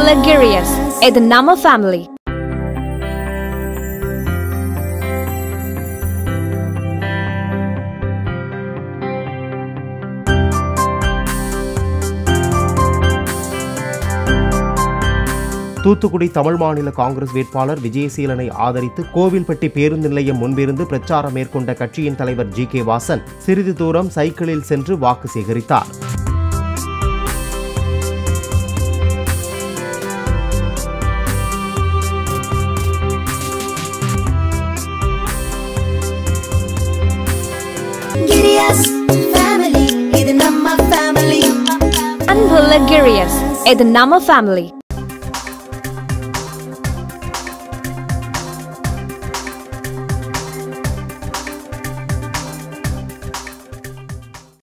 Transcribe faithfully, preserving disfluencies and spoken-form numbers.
Luxurious. இது நம்ம family. Thoothukudi Tamil மாநில காங்கிரஸ் வேட்பாளர் விஜயசீலனை ஆதரித்து கோவில்பட்டி பேருந்து நிலையம் முன்பிருந்து பிரச்சாரம் மேற்கொண்ட கட்சியின் தலைவர் ஜி கே வாசன் சிறிது தூரம் சைக்கிளில் சென்று வாக்கு சேகரித்தார். Luxurious. இது நம்ம family.